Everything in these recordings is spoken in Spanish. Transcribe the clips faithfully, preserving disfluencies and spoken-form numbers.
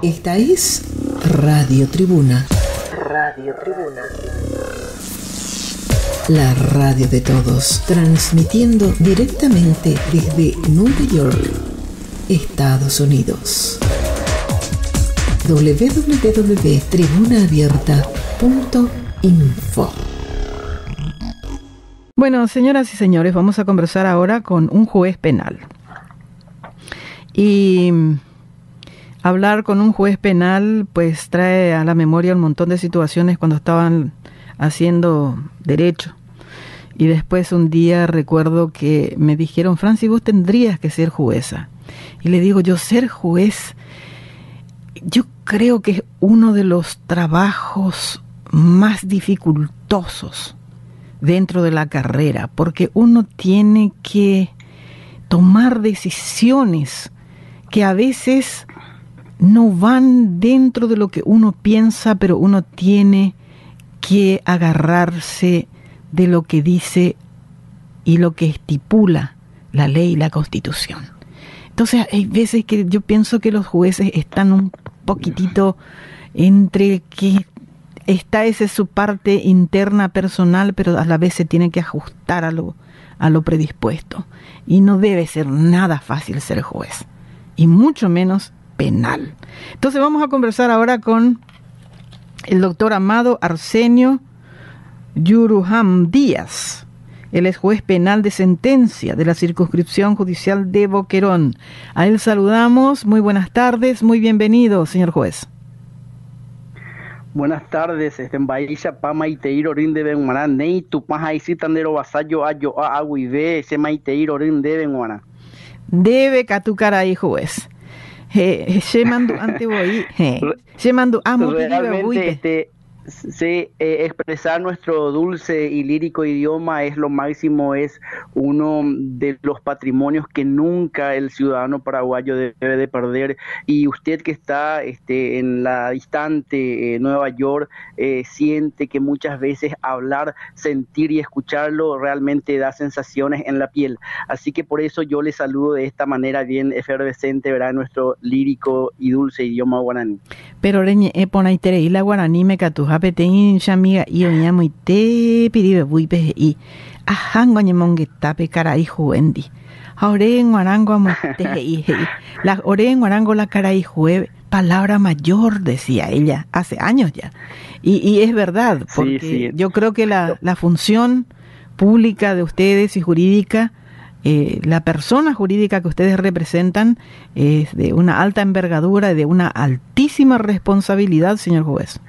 Esta es Radio Tribuna. Radio Tribuna. La radio de todos, transmitiendo directamente desde Nueva York, Estados Unidos. doble u doble u doble u punto tribuna abierta punto info. Bueno, señoras y señores, vamos a conversar ahora con un juez penal. Y hablar con un juez penal pues trae a la memoria un montón de situaciones cuando estaban haciendo derecho. Y después un día recuerdo que me dijeron: Franci, vos tendrías que ser jueza. Y le digo yo, ser juez, yo creo que es uno de los trabajos más dificultosos dentro de la carrera, porque uno tiene que tomar decisiones que a veces no van dentro de lo que uno piensa, pero uno tiene que agarrarse de lo que dice y lo que estipula la ley y la Constitución. Entonces hay veces que yo pienso que los jueces están un poquitito entre que está esa su parte interna personal, pero a la vez se tiene que ajustar a lo, a lo predispuesto. Y no debe ser nada fácil ser juez, y mucho menos penal. Entonces vamos a conversar ahora con el doctor Amado Arsenio Yuruham Díaz. Él es juez penal de sentencia de la Circunscripción Judicial de Boquerón. A él saludamos. Muy buenas tardes, muy bienvenido, señor juez. Buenas tardes, este en Bahía Pama y Teiro Rinde Benguana, Ney Tupaja y Citandero Vasallo Ayo a Aguive, se Maiteiro Rinde Benguana. Debe catucara ahí, juez. Se mandó ante voy, se mandó amo realmente este Sí, eh, expresar nuestro dulce y lírico idioma es lo máximo, es uno de los patrimonios que nunca el ciudadano paraguayo debe de perder. Y usted que está este, en la distante eh, Nueva York, eh, siente que muchas veces hablar, sentir y escucharlo realmente da sensaciones en la piel. Así que por eso yo le saludo de esta manera bien efervescente, ¿verdad? Nuestro lírico y dulce idioma guaraní. Pero leñe epona y tere y la guaraní me catuja petein amiga y oña muy te piribe buipe y ajango ñemongue tape caray juendi ahora en guarango amote y la ore en guarango la caray jue palabra mayor, decía ella hace años ya, y, y es verdad, porque sí, sí. Yo creo que la, la función pública de ustedes y jurídica, Eh, la persona jurídica que ustedes representan es de una alta envergadura y de una altísima responsabilidad, señor juez.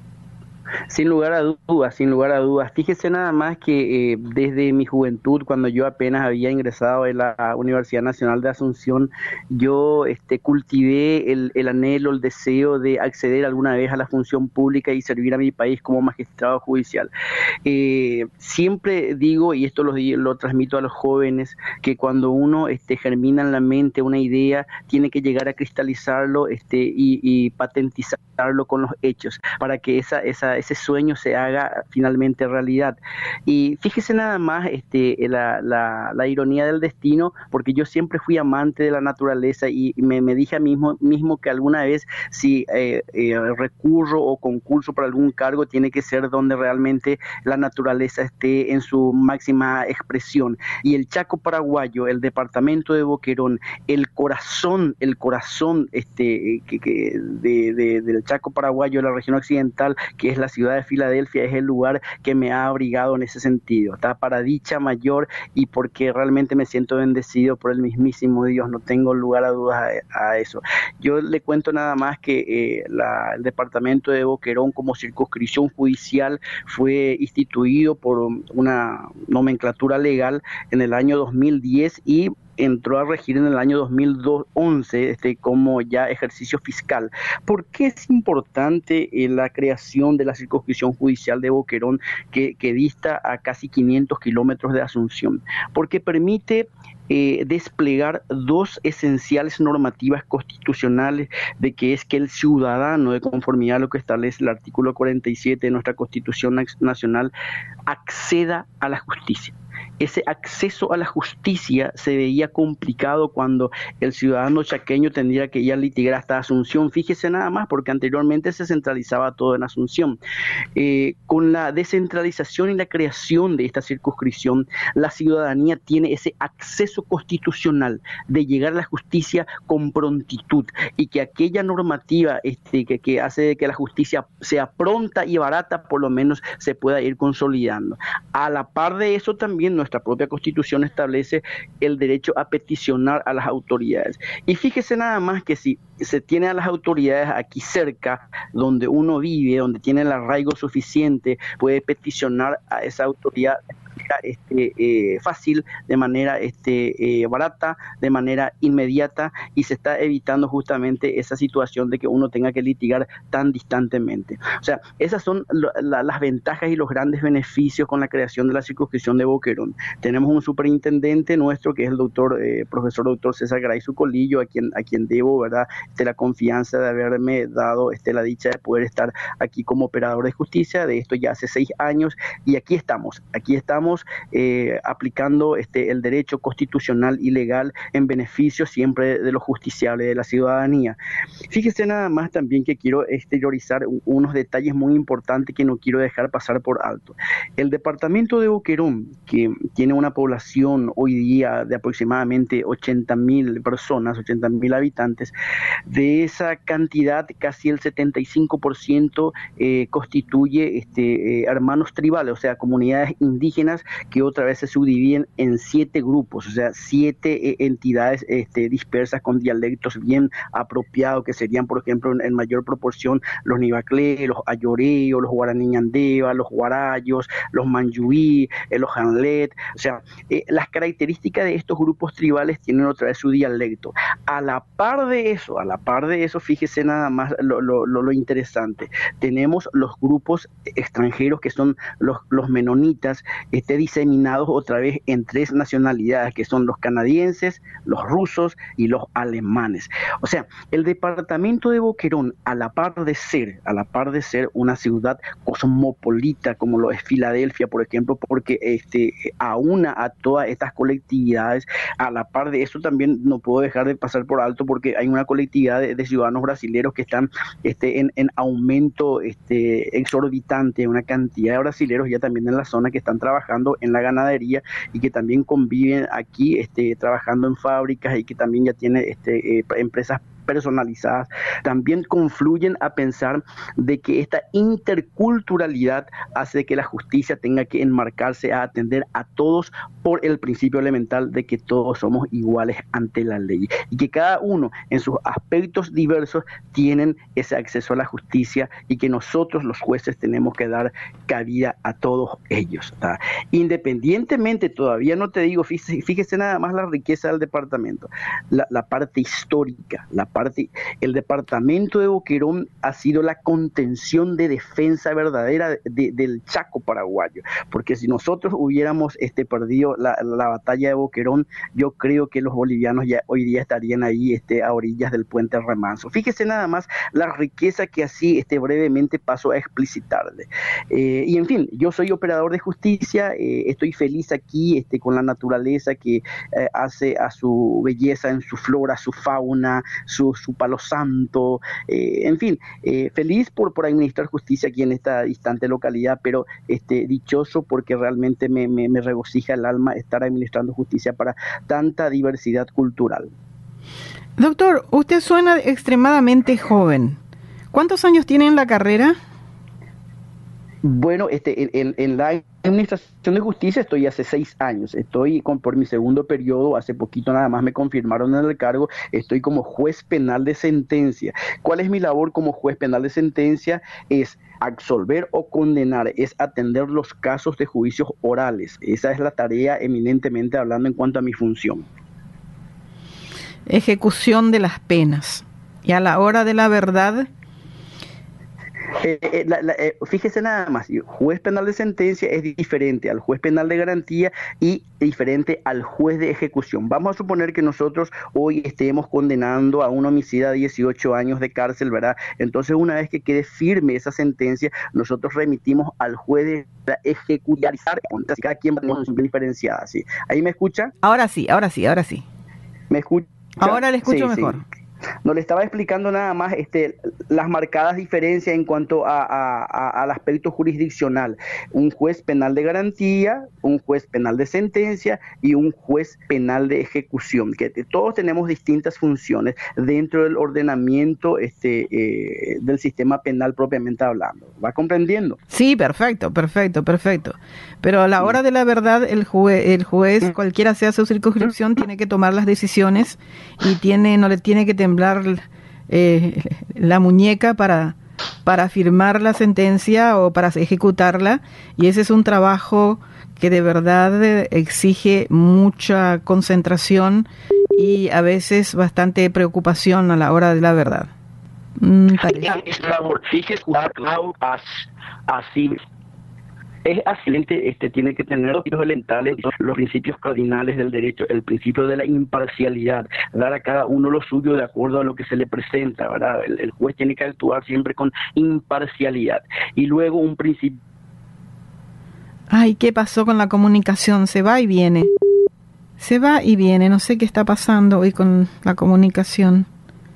Sin lugar a dudas, sin lugar a dudas. Fíjese nada más que eh, desde mi juventud, cuando yo apenas había ingresado en la Universidad Nacional de Asunción, yo este, cultivé el, el anhelo, el deseo de acceder alguna vez a la función pública y servir a mi país como magistrado judicial. Eh, siempre digo, y esto lo, lo transmito a los jóvenes, que cuando uno este, germina en la mente una idea, tiene que llegar a cristalizarlo este, y, y patentizarlo con los hechos, para que esa, esa ese sueño se haga finalmente realidad. Y fíjese nada más este, la, la, la ironía del destino, porque yo siempre fui amante de la naturaleza y me, me dije a mí mismo, mismo que alguna vez si eh, eh, recurro o concurso para algún cargo, tiene que ser donde realmente la naturaleza esté en su máxima expresión. Y el Chaco paraguayo, el departamento de Boquerón, el corazón, el corazón este, que, que de, de, del Chaco paraguayo, de la región occidental, que es la ciudad de Filadelfia, es el lugar que me ha abrigado en ese sentido. Está para dicha mayor y porque realmente me siento bendecido por el mismísimo Dios, no tengo lugar a dudas a, a eso. Yo le cuento nada más que eh, la, el departamento de Boquerón como circunscripción judicial fue instituido por una nomenclatura legal en el año dos mil diez y entró a regir en el año dos mil once este, como ya ejercicio fiscal. ¿Por qué es importante eh, la creación de la circunscripción judicial de Boquerón que, que dista a casi quinientos kilómetros de Asunción? Porque permite eh, desplegar dos esenciales normativas constitucionales, de que es que el ciudadano, de conformidad a lo que establece el artículo cuarenta y siete de nuestra Constitución Nacional, acceda a la justicia. ese acceso a la justicia se veía complicado cuando el ciudadano chaqueño tendría que ir a litigar hasta Asunción. Fíjese nada más, porque anteriormente se centralizaba todo en Asunción. Eh, con la descentralización y la creación de esta circunscripción, la ciudadanía tiene ese acceso constitucional de llegar a la justicia con prontitud, y que aquella normativa este, que, que hace de que la justicia sea pronta y barata, por lo menos se pueda ir consolidando. A la par de eso, también nuestra propia Constitución establece el derecho a peticionar a las autoridades. Y fíjese nada más que si se tiene a las autoridades aquí cerca, donde uno vive, donde tiene el arraigo suficiente, puede peticionar a esa autoridad Este, eh, fácil, de manera este, eh, barata, de manera inmediata, y se está evitando justamente esa situación de que uno tenga que litigar tan distantemente. O sea, esas son lo, la, las ventajas y los grandes beneficios con la creación de la circunscripción de Boquerón. Tenemos un superintendente nuestro que es el doctor, eh, profesor doctor César Garay Sucolillo, a quien, a quien debo, ¿verdad?, este, la confianza de haberme dado este, la dicha de poder estar aquí como operador de justicia, de esto ya hace seis años, y aquí estamos, aquí estamos Eh, aplicando este, el derecho constitucional y legal en beneficio siempre de los justiciables, de la ciudadanía. Fíjese nada más también que quiero exteriorizar unos detalles muy importantes que no quiero dejar pasar por alto. El departamento de Boquerón, que tiene una población hoy día de aproximadamente ochenta mil personas, ochenta mil habitantes, de esa cantidad casi el setenta y cinco por ciento eh, constituye este, eh, hermanos tribales, o sea, comunidades indígenas que otra vez se subdividen en siete grupos, o sea, siete eh, entidades este, dispersas con dialectos bien apropiados, que serían, por ejemplo, en, en mayor proporción los nivaclé, los ayoreos, los guaraniñandeva, los guarayos, los manjuí, eh, los janlet. O sea, eh, las características de estos grupos tribales tienen otra vez su dialecto. A la par de eso, a la par de eso, fíjese nada más lo, lo, lo, lo interesante. Tenemos los grupos extranjeros que son los, los menonitas, este, diseminados otra vez en tres nacionalidades, que son los canadienses, los rusos y los alemanes. O sea, el departamento de Boquerón, a la par de ser, a la par de ser una ciudad cosmopolita, como lo es Filadelfia, por ejemplo, porque este, aúna a todas estas colectividades, a la par de eso también no puedo dejar de pasar por alto, porque hay una colectividad de, de ciudadanos brasileños que están este, en, en aumento este, exorbitante, una cantidad de brasileños ya también en la zona que están trabajando en la ganadería y que también conviven aquí este, trabajando en fábricas, y que también ya tiene este, eh, empresas personalizadas. También confluyen a pensar de que esta interculturalidad hace que la justicia tenga que enmarcarse a atender a todos por el principio elemental de que todos somos iguales ante la ley, y que cada uno en sus aspectos diversos tienen ese acceso a la justicia, y que nosotros los jueces tenemos que dar cabida a todos ellos, ¿tá? Independientemente, todavía no te digo, fíjese, fíjese nada más la riqueza del departamento, la, la parte histórica, la parte, el departamento de Boquerón ha sido la contención de defensa verdadera de, de, del Chaco paraguayo, porque si nosotros hubiéramos este, perdido la, la batalla de Boquerón, yo creo que los bolivianos ya hoy día estarían ahí este, a orillas del puente Remanso. Fíjese nada más la riqueza que así este, brevemente paso a explicitarle. Eh, y en fin, yo soy operador de justicia, eh, estoy feliz aquí este, con la naturaleza que eh, hace a su belleza en su flora, su fauna, su Su, su palo santo, eh, en fin, eh, feliz por, por administrar justicia aquí en esta distante localidad, pero este, dichoso porque realmente me, me, me regocija el alma estar administrando justicia para tanta diversidad cultural. Doctor, usted suena extremadamente joven. ¿Cuántos años tiene en la carrera? Bueno, este, en, en, en la administración de justicia estoy hace seis años, estoy con, por mi segundo periodo, hace poquito nada más me confirmaron en el cargo, estoy como juez penal de sentencia. ¿Cuál es mi labor como juez penal de sentencia? Es absolver o condenar, es atender los casos de juicios orales. Esa es la tarea eminentemente hablando en cuanto a mi función. Ejecución de las penas. Y a la hora de la verdad, Eh, eh, la, la, eh, fíjese nada más, juez penal de sentencia es diferente al juez penal de garantía y diferente al juez de ejecución. Vamos a suponer que nosotros hoy estemos condenando a un homicida a dieciocho años de cárcel, ¿verdad? Entonces, una vez que quede firme esa sentencia, nosotros remitimos al juez de ejecutarizar. Entonces, cada quien va a tener una simple diferenciada, ¿sí? ¿Ahí me escucha? Ahora sí, ahora sí, ahora sí. ¿Me escucha? Ahora le escucho sí, mejor. Sí. No, le estaba explicando nada más este, las marcadas diferencias en cuanto a, a, a, al aspecto jurisdiccional. Un juez penal de garantía, un juez penal de sentencia y un juez penal de ejecución, que todos tenemos distintas funciones dentro del ordenamiento este, eh, del sistema penal propiamente hablando. ¿Va comprendiendo? Sí, perfecto, perfecto, perfecto. Pero a la hora de la verdad, el juez, el juez, cualquiera sea su circunscripción, tiene que tomar las decisiones y tiene, no le tiene que temblar eh, la muñeca para, para firmar la sentencia o para ejecutarla, y ese es un trabajo que de verdad exige mucha concentración y a veces bastante preocupación a la hora de la verdad. Mm, así es excelente, este, tiene que tener los principios elementales, los principios cardinales del derecho, el principio de la imparcialidad, dar a cada uno lo suyo de acuerdo a lo que se le presenta, ¿verdad? El, el juez tiene que actuar siempre con imparcialidad. Y luego un principio... Ay, ¿qué pasó con la comunicación? Se va y viene. Se va y viene, no sé qué está pasando hoy con la comunicación.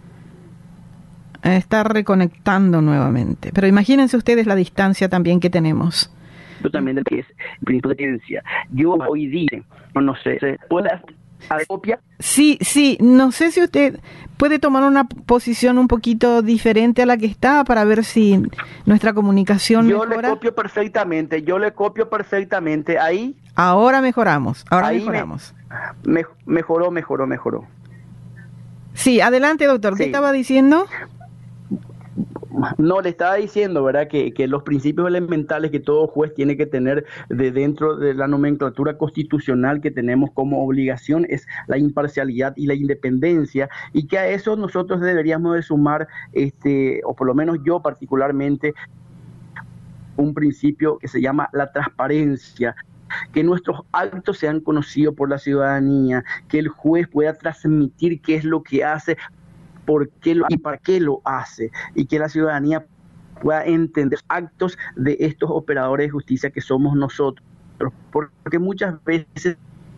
Está reconectando nuevamente. Pero imagínense ustedes la distancia también que tenemos. También del que es el principio de evidencia. Yo hoy día, no sé, ¿se puede hacer copia? Sí, sí, no sé si usted puede tomar una posición un poquito diferente a la que está para ver si nuestra comunicación yo mejora. Yo le copio perfectamente, yo le copio perfectamente. Ahí. Ahora mejoramos, ahora ahí mejoramos. Me, me, mejoró, mejoró, mejoró. Sí, adelante, doctor. ¿Qué sí. estaba diciendo? No, le estaba diciendo, ¿verdad?, que, que los principios elementales que todo juez tiene que tener de dentro de la nomenclatura constitucional que tenemos como obligación es la imparcialidad y la independencia, y que a eso nosotros deberíamos de sumar, este, o por lo menos yo particularmente, un principio que se llama la transparencia, que nuestros actos sean conocidos por la ciudadanía, que el juez pueda transmitir qué es lo que hace, por qué lo, y para qué lo hace, y que la ciudadanía pueda entender los actos de estos operadores de justicia que somos nosotros, porque muchas veces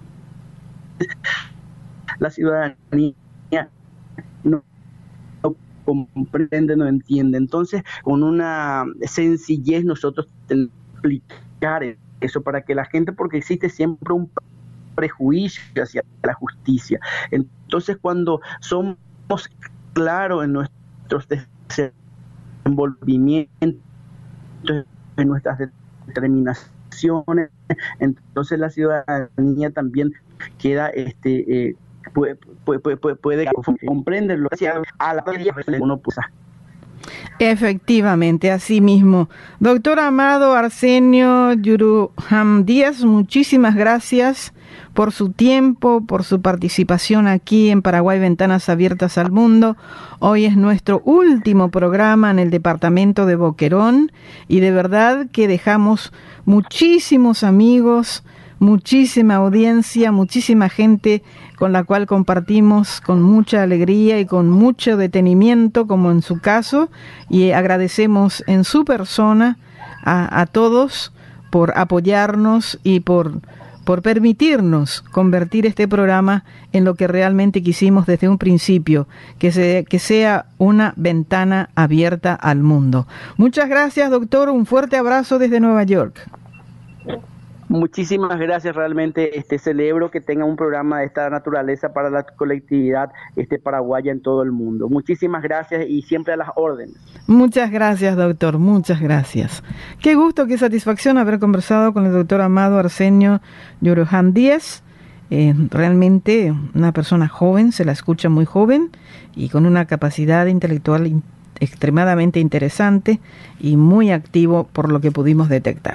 la ciudadanía no, no comprende, no entiende. Entonces, con una sencillez nosotros tenemos que explicar eso para que la gente, porque existe siempre un prejuicio hacia la justicia. Entonces, cuando somos claros en nuestros desenvolvimientos, en nuestras determinaciones, entonces la ciudadanía también queda este eh, puede, puede, puede, puede comprenderlo a la uno pues, efectivamente, así mismo. Doctor Amado Arsenio Yuruham Díaz, muchísimas gracias por su tiempo, por su participación aquí en Paraguay Ventanas Abiertas al Mundo. Hoy es nuestro último programa en el departamento de Boquerón y de verdad que dejamos muchísimos amigos, muchísima audiencia, muchísima gente con la cual compartimos con mucha alegría y con mucho detenimiento, como en su caso, y agradecemos en su persona a, a todos por apoyarnos y por por permitirnos convertir este programa en lo que realmente quisimos desde un principio, que, se, que sea una ventana abierta al mundo. Muchas gracias, doctor. Un fuerte abrazo desde Nueva York. Muchísimas gracias, realmente este celebro que tenga un programa de esta naturaleza para la colectividad este paraguaya en todo el mundo. Muchísimas gracias y siempre a las órdenes. Muchas gracias, doctor, muchas gracias. Qué gusto, qué satisfacción haber conversado con el doctor Amado Arsenio Yuruham Díaz. Eh, realmente una persona joven, se la escucha muy joven y con una capacidad intelectual in- extremadamente interesante y muy activo por lo que pudimos detectar.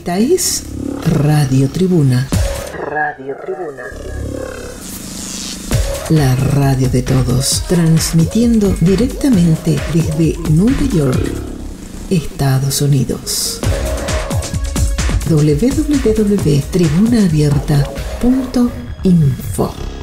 Esta es Radio Tribuna. Radio Tribuna. La radio de todos, transmitiendo directamente desde Nueva York, Estados Unidos. doble u doble u doble u punto tribuna abierta punto info